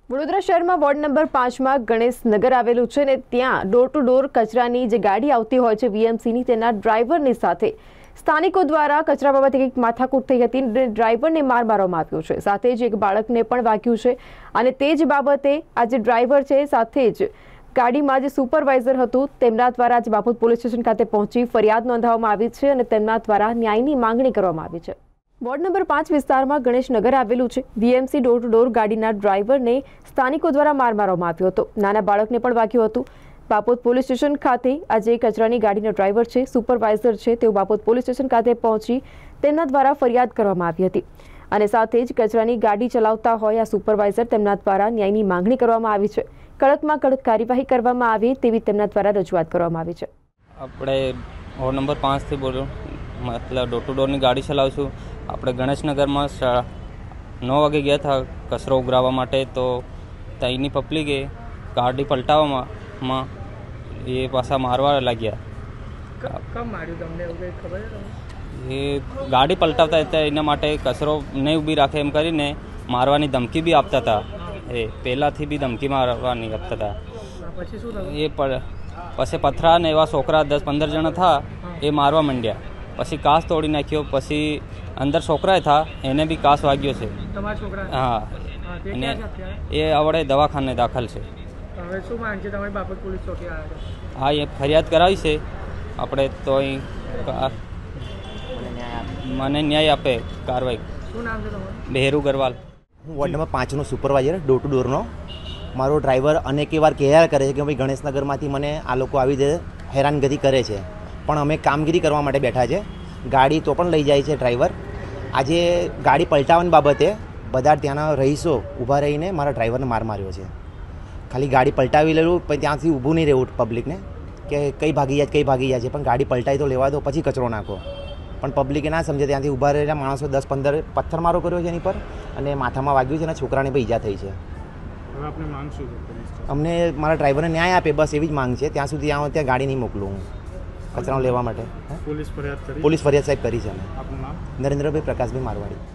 વડોદરા શહેરમાં ward number 5માં Ganeshnagar આવેલું છે ને ત્યાં ડોર ટુ ડોર કચરાની જે ગાડી આવતી હોય છે વીએમસીની તેના ડ્રાઈવરની સાથે સ્થાનિકો દ્વારા કચરા બાબતે એક માથાકૂટ થઈ હતી અને ડ્રાઈવરને માર મારવામાં આવ્યો છે, સાથે જ એક બાળકને પણ વાગ્યું છે અને તે જ બાબતે આ જે ડ્રાઈવર છે સાથે જ ગાડીમાં જે સુપરવાઇઝર હતું તેમના દ્વારા આજે બાપોદ પોલીસ સ્ટેશન ખાતે પહોંચી ફરિયાદ નોંધાવવામાં આવી છે અને તેમના દ્વારા ન્યાયની માંગણી કરવામાં આવી છે। વોર્ડ નંબર 5 વિસ્તારમાં ગણેશનગર આવેલું છે। વીએમસી ડોર ટુ ડોર ગાડીના ડ્રાઈવરને સ્થાનિકો દ્વારા માર મારવામાં આવ્યો હતો, નાના બાળકને પણ વાગ્યું હતું। બાપોદ પોલીસ સ્ટેશન ખાતે આજે કચરાની ગાડીનો ડ્રાઈવર છે, સુપરવાઇઝર છે, તેઓ બાપોદ પોલીસ સ્ટેશન ખાતે પહોંચી તેમના દ્વારા ફરિયાદ કરવામાં આવી હતી અને સાથે જ કચરાની ગાડી ચલાવતા હોય આ સુપરવાઇઝર તેમના દ્વારા ન્યાયની માંગણી કરવામાં આવી છે। કડકમાં કડક કાર્યવાહી કરવામાં આવે તેવી તેમના દ્વારા રજૂઆત કરવામાં આવી છે। આપણે વોર્ડ નંબર 5 થી બોલું, मतलब डोर टू डोर गाड़ी चलाऊँ छूँ। આપણે ગણેશનગરમાં 9 વાગે ગયા હતા કચરો ઉઘરાવવા માટે, તો ત્યાંની પબ્લિકે ગાડી પલટાવવામાં એ પાછા મારવા લાગ્યા। કેમ માર્યું તમને, એવું કંઈ ખબર છે? એ ગાડી પલટાવતા હતા એના માટે કચરો નહીં ઊભી રાખે એમ કરીને મારવાની ધમકી બી આપતા હતા। એ પહેલાંથી બી ધમકી મારવાની આપતા હતા। પછી શું થયું? એ પછી પથરા ને એવા છોકરા 10-15 જણા હતા એ મારવા માંડ્યા। પછી કાચ તોડી નાખ્યો, પછી અંદર છોકરા હતા એને બી કાચ વાગ્યો છે। તમારા છોકરા? હા, અને એ આવડે દવાખાને દાખલ છે। હવે શું માંગ છે તમારી? બાપોદ પોલીસ ચોકી આવ્યા છે? હા, એ ફરિયાદ કરાવી છે આપણે, તો મને ન્યાય આપે કાર્યવાહી। શું નામ છે તમારું? બહેરુ ગરવાલ। હું વોર્ડ નંબર 5નો સુપરવાઇઝર ડોર ટુ ડોરનો। મારો ડ્રાઈવર અનેક વાર કહેયા કરે છે કે ભાઈ ગણેશનગરમાંથી મને આ લોકો આવી રીતે હેરાનગતિ કરે છે, પણ અમે કામગીરી કરવા માટે બેઠા છે। ગાડી તો પણ લઈ જાય છે ડ્રાઈવર। આજે ગાડી પલટાવવાની બાબતે બધા ત્યાંના રહીશો ઊભા રહીને મારા ડ્રાઈવરને માર માર્યો છે। ખાલી ગાડી પલટાવી લેલું પણ ત્યાંથી ઊભું નહીં રહેવું પબ્લિકને કે કઈ ભાગી જાય છે, પણ ગાડી પલટાઈ તો લેવા દો, પછી કચરો નાખો। પણ પબ્લિકે ના સમજે, ત્યાંથી ઊભા રહેલા માણસો 10-15 પથ્થરમારો કર્યો છે એની પર અને માથામાં વાગ્યું છે અને છોકરાને પણ ઈજા થઈ છે। હવે આપણે માંગ શું છે? અમને મારા ડ્રાઈવરને ન્યાય આપે, બસ એવી જ માંગ છે। ત્યાં સુધી ત્યાં ગાડી નહીં મોકલું હું કચરાઓ લેવા માટે। પોલીસ ફરિયાદ કરી? પોલીસ ફરિયાદ સાહેબ કરી છે અમે। આપનું નામ? નરેન્દ્રભાઈ પ્રકાશભાઈ મારવાડી।